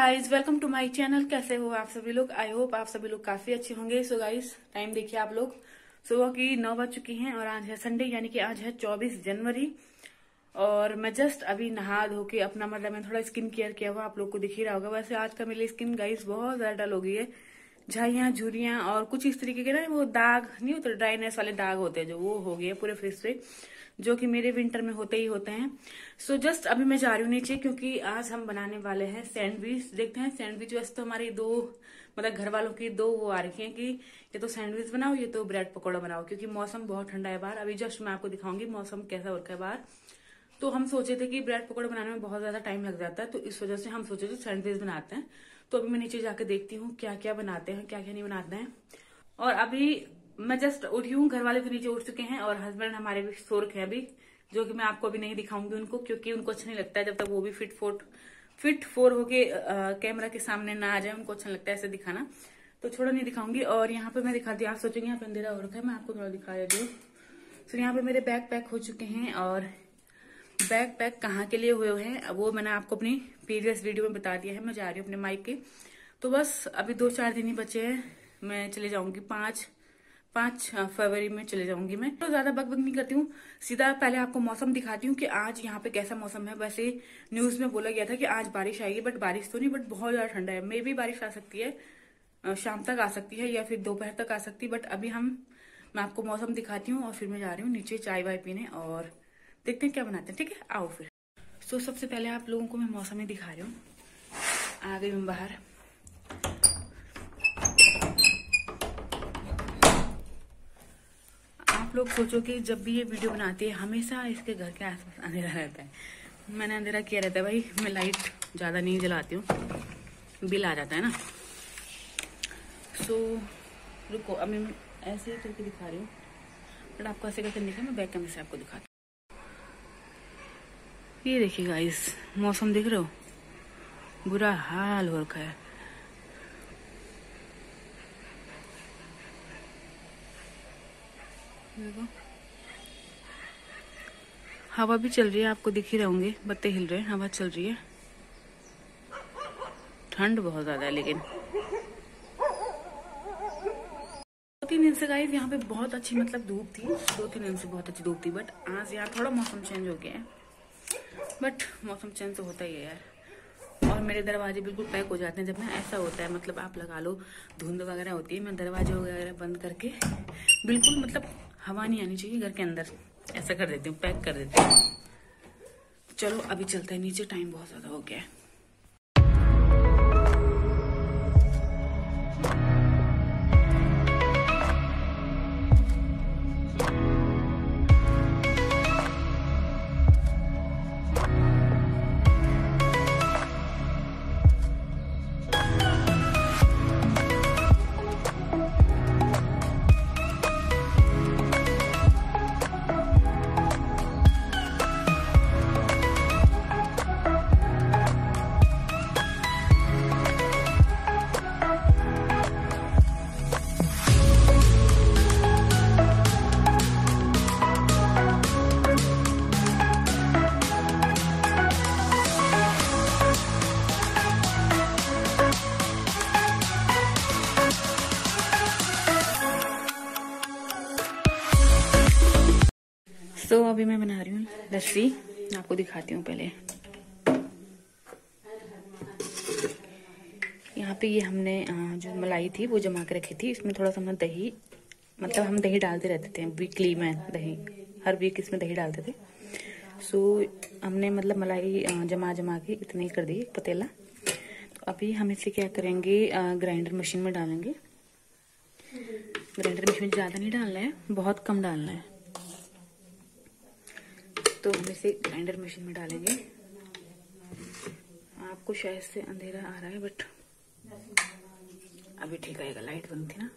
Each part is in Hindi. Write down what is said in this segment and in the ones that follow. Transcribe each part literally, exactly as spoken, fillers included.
Guys, welcome to my channel. कैसे हो आप सभी लोग? आई होप आप सभी लोग काफी अच्छे होंगे। सो गाइज, टाइम देखिए आप लोग, सुबह की नौ बज चुकी हैं और आज है संडे, यानी कि आज है चौबीस जनवरी। और मैं जस्ट अभी नहा धो के अपना मतलब मैं थोड़ा स्किन केयर किया हुआ, आप लोग को दिख ही रहा होगा। वैसे आज का मेरी स्किन गाइज बहुत ज्यादा डल हो गई है। झाइयां, झुर्रियां और कुछ इस तरीके के ना वो दाग नहीं होते, ड्राइनेस वाले दाग होते हैं जो, वो हो गए पूरे फेस पे, जो कि मेरे विंटर में होते ही होते हैं। सो so जस्ट अभी मैं जा रही हूँ नीचे, क्योंकि आज हम बनाने वाले हैं सैंडविच। देखते हैं सैंडविच। वैसे तो हमारी दो मतलब घर वालों की दो वो आ रखी है कि ये तो सैंडविच बनाओ, ये तो ब्रेड पकौड़ा बनाओ, क्योंकि मौसम बहुत ठंडा है बाहर। अभी जस्ट मैं आपको दिखाऊंगी मौसम कैसा हो रखा है बाहर। तो हम सोचे थे कि ब्रेड पकौड़ा बनाने में बहुत ज्यादा टाइम लग जाता है, तो इस वजह से हम सोचे थे सैंडविच बनाते हैं। तो अभी मैं नीचे जाके देखती हूँ क्या क्या बनाते हैं, क्या क्या नहीं बनाते हैं। और अभी मैं जस्ट उठी हूँ, घर वाले तो नीचे उठ चुके हैं और हस्बैंड हमारे भी सो रखे हैं अभी, जो कि मैं आपको अभी नहीं दिखाऊंगी उनको, क्योंकि उनको अच्छा नहीं लगता है जब तक वो भी फिट फोट फिट फोर होके कैमरा के सामने ना आ जाए। उनको अच्छा लगता है ऐसे दिखाना, तो छोड़ा नहीं दिखाऊंगी। और यहाँ पे मैं दिखाती हूँ, आप सोचेंगे यहाँ पे अंधेरा हो रखा है, मैं आपको थोड़ा दिखा देती हूँ। तो यहाँ पे मेरे बैग पैक हो चुके हैं, और बैग पैक कहाँ के लिए हुए हैं वो मैंने आपको अपनी प्रीवियस वीडियो में बता दिया है। मैं जा रही हूँ अपने माइक के, तो बस अभी दो चार दिन ही बचे हैं, मैं चले जाऊंगी पांच पांच फरवरी में चले जाऊंगी। मैं तो ज्यादा बकबक नहीं करती हूँ, सीधा पहले आपको मौसम दिखाती हूँ कि आज यहाँ पे कैसा मौसम है। वैसे न्यूज में बोला गया था कि आज बारिश आएगी, बट बारिश तो नहीं, बट बहुत ज्यादा ठंडा है। मे भी बारिश आ सकती है, शाम तक आ सकती है या फिर दोपहर तक आ सकती है, बट अभी हम मैं आपको मौसम दिखाती हूँ और फिर मैं जा रही हूँ नीचे चाय वाय पीने, और देखते हैं क्या बनाते हैं। ठीक है, आओ फिर। तो सबसे पहले आप लोगों को मैं मौसम ही दिखा रही हूँ। आ गई मैं बाहर। आप लोग सोचो कि जब भी ये वीडियो बनाती है हमेशा इसके घर के आसपास अंधेरा रहता है। मैंने अंधेरा किया रहता है भाई, मैं लाइट ज्यादा नहीं जलाती हूँ, बिल आ जाता है ना। सो रुको, अभी मैं ऐसे ही करके दिखा रही हूँ, बट आपको ऐसे करके दिखा, मैं बैक कैमरे से आपको दिखाती हूँ। ये देखिए गाइस, मौसम देख रहे हो, बुरा हाल हो रखा है। देखो हवा भी चल रही है, आपको दिख ही रहे होंगे, पत्ते हिल रहे हैं, हवा चल रही है। ठंड बहुत ज्यादा है लेकिन। दो तीन दिन से गाइस यहाँ पे बहुत अच्छी मतलब धूप थी, दो तीन दिन से बहुत अच्छी धूप थी, बट आज यहाँ थोड़ा मौसम चेंज हो गया है। बट मौसम चेंज तो होता ही है यार। और मेरे दरवाजे बिल्कुल पैक हो जाते हैं जब ना ऐसा होता है, मतलब आप लगा लो धुंध वगैरह होती है, मैं दरवाजे वगैरह बंद करके बिल्कुल मतलब हवा नहीं आनी चाहिए घर के अंदर, ऐसा कर देती हूँ, पैक कर देती हूँ। चलो अभी चलते हैं नीचे, टाइम बहुत ज्यादा हो गया है। तो अभी मैं बना रही हूँ लस्सी, आपको दिखाती हूँ पहले। यहाँ पे ये हमने जो मलाई थी वो जमा के रखी थी, इसमें थोड़ा सा हमने दही, मतलब हम दही डालते रहते थे वीकली में, दही हर वीक इसमें दही डालते थे। सो हमने मतलब मलाई जमा जमा के इतने ही कर दी पतीला। तो अभी हम इसे क्या करेंगे, ग्राइंडर मशीन में डालेंगे। ग्राइंडर मशीन में ज्यादा नहीं डालना है, बहुत कम डालना है। तो हम इसे ग्राइंडर मशीन में डालेंगे। आपको शायद से अंधेरा आ रहा है, बट अभी ठीक आएगा, लाइट बंद थी ना।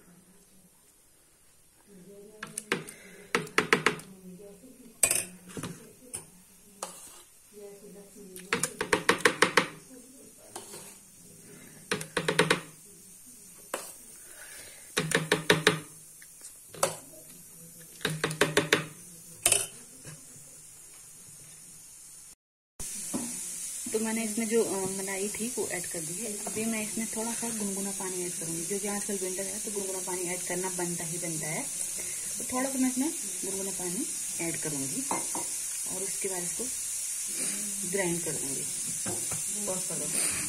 तो मैंने इसमें जो मलाई थी वो ऐड कर दी है। अभी मैं इसमें थोड़ा सा गुनगुना पानी ऐड करूँगी, क्योंकि आजकल विंटर है तो गुनगुना पानी ऐड करना बनता ही बनता है। तो थोड़ा सा मैं इसमें गुनगुना पानी ऐड करूँगी और उसके बाद इसको ग्राइंड कर दूँगी। बहुत करो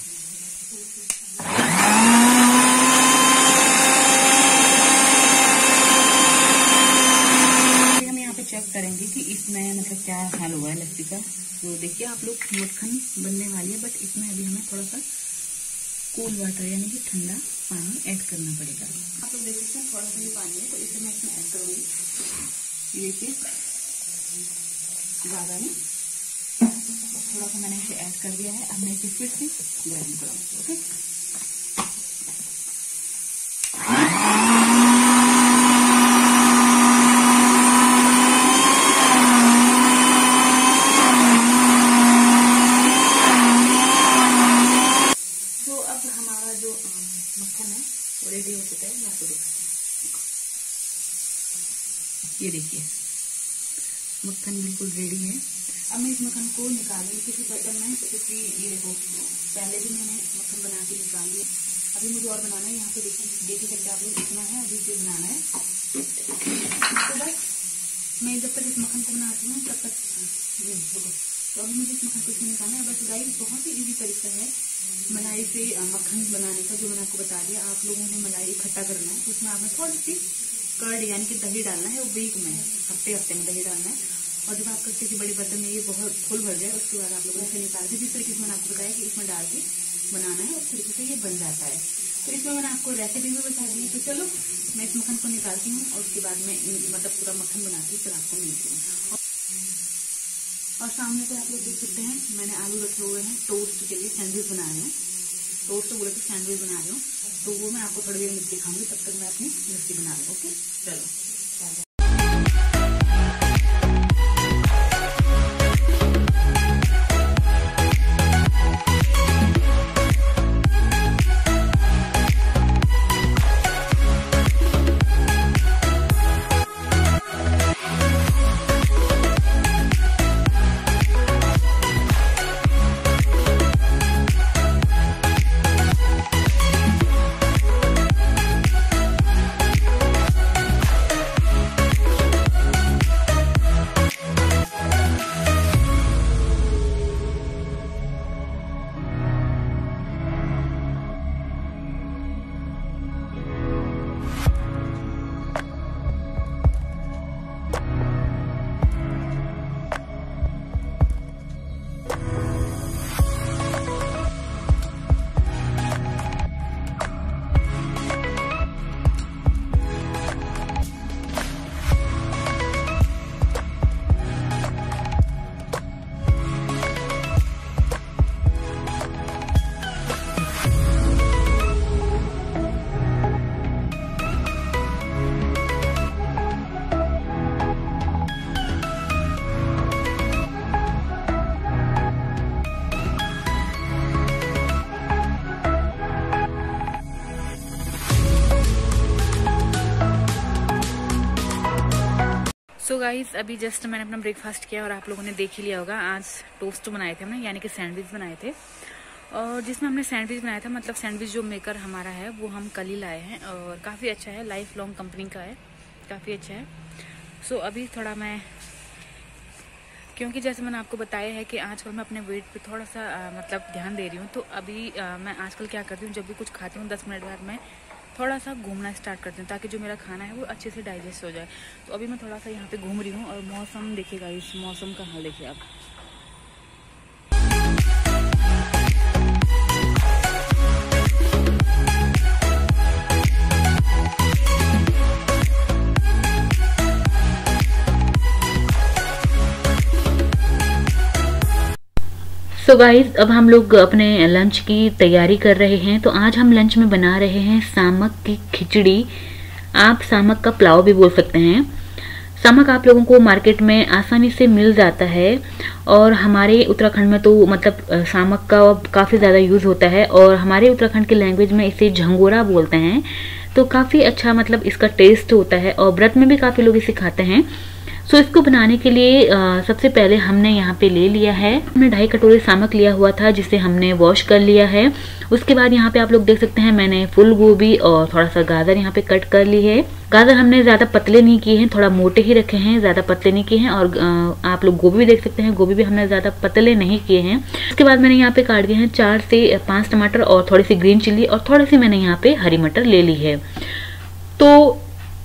चेक करेंगे कि इसमें मतलब क्या हाल हुआ है लस्सी का। तो देखिए आप लोग, मक्खन बनने वाली है, बट इसमें अभी हमें थोड़ा सा कूल वाटर यानी कि ठंडा पानी ऐड करना पड़ेगा। आप लोग देख सकते हैं थोड़ा सा ही पानी है, तो इसे मैं इसमें ऐड करूँगी। ये देखिए ज़्यादा नहीं, थोड़ा सा मैंने इसे ऐड कर दिया है। अब मैं इसे फिर से ग्राइंड करूँगी। ओके, रेडी हो चुका है। मैं आपको दिखाती हूँ, ये देखिए मक्खन बिल्कुल रेडी है। अब मैं इस मक्खन को निकालूंगी किसी बर्तन में, क्योंकि ये देखो पहले भी मैंने मक्खन बना के निकाल लिया। अभी मुझे और बनाना है। यहाँ पे देखिए देखिए करके आप लोग इतना है, अभी से बनाना है। तो बस मैं जब तक इस मक्खन को बनाती हूँ तब तक देखो, तो अभी मुझे इस मक्खन को इसमें निकालना है। बस गाइस बहुत ही इजी तरीका है मलाई से मक्खन बनाने का, जो मैंने आपको बता दिया। आप लोगों ने मलाई इकट्ठा करना है, उसमें आपने थोड़ी सी कर्ड यानी कि दही डालना है। वो वीक में हफ्ते हफ्ते में दही डालना है। और जब आपका किसी बड़े बर्तन में ये बहुत फुल भर जाए, उसके बाद आप लोगों इसे निकाल के जिस तरीके से मैंने आपको बताया कि इसमें डाल के बनाना है, उस तरीके से ये बन जाता है। तो इसमें मैंने आपको रेसिपी भी बता दी है। तो चलो मैं इस मक्खन को निकालती हूँ और उसके बाद में मतलब पूरा मक्खन बनाती हूँ, फिर आपको मिलती हूँ। और सामने पे आप लोग देख सकते हैं मैंने आलू रखे हुए हैं टोस्ट के लिए, सैंडविच बना रही हूँ। टोस्ट तो बोले तो सैंडविच बना रही हूँ, तो वो मैं आपको थोड़ी देर में दिखाऊंगी। तब तक मैं अपनी लस्सी बना रही हूँ। ओके चलो। सो गाइस अभी जस्ट मैंने अपना ब्रेकफास्ट किया और आप लोगों ने देख ही लिया होगा। आज टोस्ट बनाए थे हमने, यानी कि सैंडविच बनाए थे। और जिसमें हमने सैंडविच बनाया था, मतलब सैंडविच जो मेकर हमारा है वो हम कल ही लाए हैं और काफ़ी अच्छा है, लाइफ लॉन्ग कंपनी का है, काफ़ी अच्छा है। सो so, अभी थोड़ा मैं, क्योंकि जैसे मैंने आपको बताया है कि आजकल मैं अपने वेट पे थोड़ा सा आ, मतलब ध्यान दे रही हूँ। तो अभी आ, मैं आजकल क्या करती हूँ, जब भी कुछ खाती हूँ दस मिनट बाद मैं थोड़ा सा घूमना स्टार्ट करती हूँ, ताकि जो मेरा खाना है वो अच्छे से डाइजेस्ट हो जाए। तो अभी मैं थोड़ा सा यहाँ पे घूम रही हूँ और मौसम देखिएगा, इस मौसम का हाल देखिए आप। सो गाइस अब हम लोग अपने लंच की तैयारी कर रहे हैं। तो आज हम लंच में बना रहे हैं सामक की खिचड़ी, आप सामक का पुलाव भी बोल सकते हैं। सामक आप लोगों को मार्केट में आसानी से मिल जाता है और हमारे उत्तराखंड में तो मतलब सामक का काफ़ी ज़्यादा यूज़ होता है और हमारे उत्तराखंड की लैंग्वेज में इसे झंगोरा बोलते हैं। तो काफ़ी अच्छा मतलब इसका टेस्ट होता है और व्रत में भी काफ़ी लोग इसे खाते हैं। सो इसको बनाने के लिए आ, सबसे पहले हमने यहाँ पे ले लिया है, हमने ढाई कटोरे सामक लिया हुआ था जिसे हमने वॉश कर लिया है। उसके बाद यहाँ पे आप लोग देख सकते हैं मैंने फूल गोभी और थोड़ा सा गाजर यहाँ पे कट कर ली है। गाजर हमने ज्यादा पतले नहीं किए हैं, थोड़ा मोटे ही रखे हैं, ज्यादा पतले नहीं किए हैं। और आ, आप लोग गोभी भी देख सकते हैं, गोभी भी हमने ज्यादा पतले नहीं किए हैं। उसके बाद मैंने यहाँ पे काट दिए हैं चार से पांच टमाटर और थोड़ी सी ग्रीन चिल्ली और थोड़ी सी मैंने यहाँ पे हरी मटर ले ली है। तो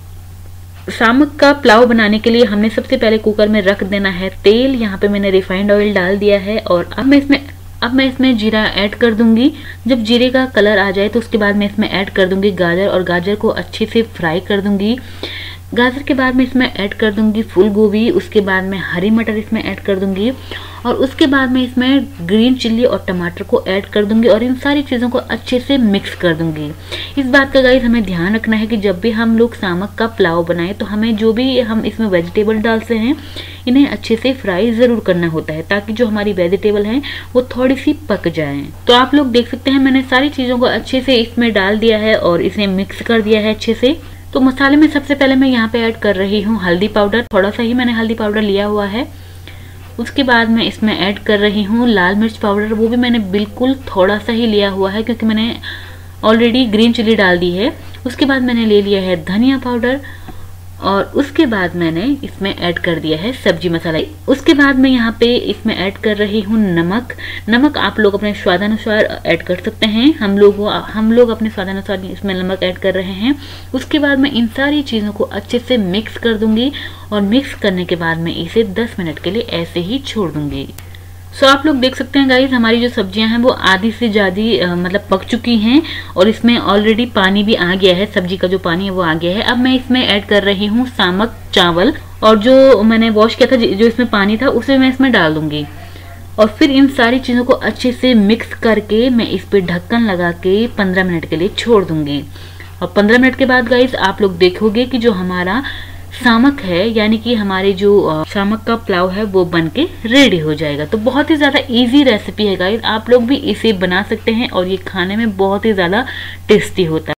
सामक का पुलाव बनाने के लिए हमने सबसे पहले कुकर में रख देना है तेल। यहाँ पे मैंने रिफाइंड ऑयल डाल दिया है और अब मैं इसमें अब मैं इसमें जीरा ऐड कर दूंगी। जब जीरे का कलर आ जाए तो उसके बाद मैं इसमें ऐड कर दूंगी गाजर और गाजर को अच्छे से फ्राई कर दूंगी। गाजर के बाद मैं इसमें ऐड कर दूंगी फूल गोभी, उसके बाद मैं हरी मटर इसमें ऐड कर दूंगी और उसके बाद मैं इसमें ग्रीन चिल्ली और टमाटर को ऐड कर दूंगी और इन सारी चीज़ों को अच्छे से मिक्स कर दूंगी। इस बात का गाइस हमें ध्यान रखना है कि जब भी हम लोग सामक का पुलाव बनाएं तो हमें जो भी हम इसमें वेजिटेबल डालते हैं इन्हें अच्छे से फ्राई जरूर करना होता है ताकि जो हमारी वेजिटेबल है वो थोड़ी सी पक जाए। तो आप लोग देख सकते हैं मैंने सारी चीज़ों को अच्छे से इसमें डाल दिया है और इसे मिक्स कर दिया है अच्छे से। तो मसाले में सबसे पहले मैं यहाँ पे ऐड कर रही हूँ हल्दी पाउडर, थोड़ा सा ही मैंने हल्दी पाउडर लिया हुआ है। उसके बाद मैं इसमें ऐड कर रही हूँ लाल मिर्च पाउडर, वो भी मैंने बिल्कुल थोड़ा सा ही लिया हुआ है क्योंकि मैंने ऑलरेडी ग्रीन चिल्ली डाल दी है। उसके बाद मैंने ले लिया है धनिया पाउडर और उसके बाद मैंने इसमें ऐड कर दिया है सब्जी मसाला। उसके बाद मैं यहाँ पे इसमें ऐड कर रही हूँ नमक। नमक आप लोग अपने स्वादानुसार ऐड कर सकते हैं, हम लोग हम लोग अपने स्वादानुसार इसमें नमक ऐड कर रहे हैं। उसके बाद मैं इन सारी चीज़ों को अच्छे से मिक्स कर दूंगी और मिक्स करने के बाद मैं इसे दस मिनट के लिए ऐसे ही छोड़ दूंगी। सो so, आप लोग देख सकते हैं गाइस हमारी जो सब्जियां हैं वो आधी से ज़्यादा मतलब पक चुकी हैं और इसमें ऑलरेडी पानी भी आ गया है, सब्जी का जो पानी है वो आ गया है। अब मैं इसमें ऐड कर रही हूँ सामक चावल और जो मैंने वॉश किया था जो इसमें पानी था उसे मैं इसमें डाल दूंगी और फिर इन सारी चीज़ों को अच्छे से मिक्स करके मैं इस पर ढक्कन लगा के पंद्रह मिनट के लिए छोड़ दूंगी। और पंद्रह मिनट के बाद गाइस आप लोग देखोगे कि जो हमारा सामक है यानी कि हमारे जो सामक का पुलाव है वो बनके रेडी हो जाएगा। तो बहुत ही ज्यादा इजी रेसिपी है गाइस, आप लोग भी इसे बना सकते हैं और ये खाने में बहुत ही ज्यादा टेस्टी होता है।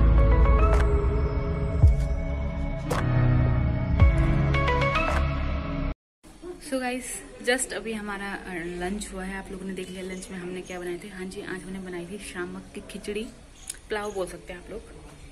सो गाइस जस्ट अभी हमारा लंच हुआ है, आप लोगों ने देख लिया लंच में हमने क्या बनाए थे। हाँ जी, आज हमने बनाई थी सामक की खिचड़ी, पुलाव बोल सकते हैं आप लोग।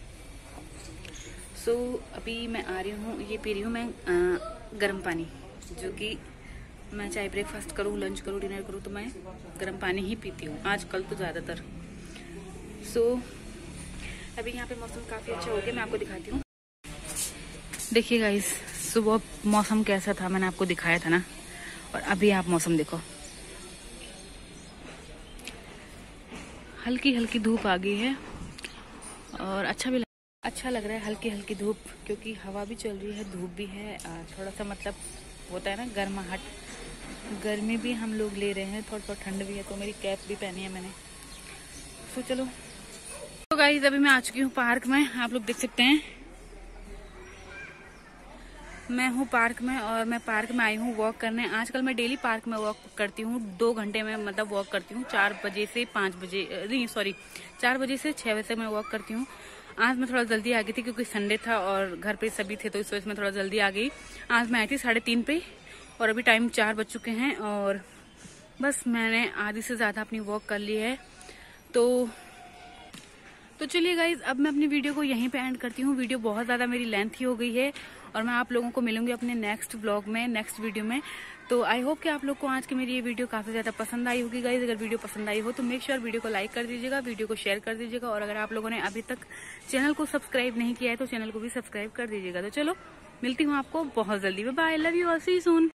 सो so, अभी मैं आ रही हूँ, ये पी रही हूँ मैं आ, गर्म पानी, जो कि मैं चाहे ब्रेकफास्ट करूँ, लंच करूँ, डिनर करूँ तो मैं गर्म पानी ही पीती हूँ आजकल तो ज़्यादातर। सो so, अभी यहाँ पे मौसम काफ़ी अच्छा हो गया, मैं आपको दिखाती हूँ। देखिए गाइस सुबह मौसम कैसा था मैंने आपको दिखाया था ना, और अभी आप मौसम देखो, हल्की हल्की धूप आ गई है और अच्छा भी अच्छा लग रहा है, हल्की हल्की धूप, क्योंकि हवा भी चल रही है, धूप भी है, थोड़ा सा मतलब होता है ना गर्माहट, गर्मी भी हम लोग ले रहे हैं, थोड़ा थोड़ा ठंड भी है। तो मेरी कैप भी पहनी है मैंने। तो चलो तो गाइस अभी मैं आ चुकी हूँ पार्क में, आप लोग देख सकते हैं मैं हूँ पार्क में और मैं पार्क में आई हूँ वॉक करने। आजकल मैं डेली पार्क में वॉक करती हूँ, दो घंटे में मतलब वॉक करती हूँ, चार बजे से पाँच बजे नहीं सॉरी चार बजे से छः बजे तक मैं वॉक करती हूँ। आज मैं थोड़ा जल्दी आ गई थी क्योंकि संडे था और घर पे सभी थे, तो इस वजह से मैं थोड़ा जल्दी आ गई। आज मैं आई थी साढ़े तीन पे और अभी टाइम चार बज चुके हैं और बस मैंने आधी से ज़्यादा अपनी वॉक कर ली है। तो तो चलिए गाइज अब मैं अपनी वीडियो को यहीं पे एंड करती हूँ। वीडियो बहुत ज़्यादा मेरी लेंथी हो गई है और मैं आप लोगों को मिलूंगी अपने नेक्स्ट व्लॉग में, नेक्स्ट वीडियो में। तो आई होप कि आप लोग को आज की मेरी ये वीडियो काफ़ी ज़्यादा पसंद आई होगी गाइज। अगर वीडियो पसंद आई हो तो मेक श्योर वीडियो को लाइक कर दीजिएगा, वीडियो को शेयर कर दीजिएगा और अगर आप लोगों ने अभी तक चैनल को सब्सक्राइब नहीं किया है तो चैनल को भी सब्सक्राइब कर दीजिएगा। तो चलो मिलती हूँ आपको बहुत जल्दी, bye, love you all, see you soon.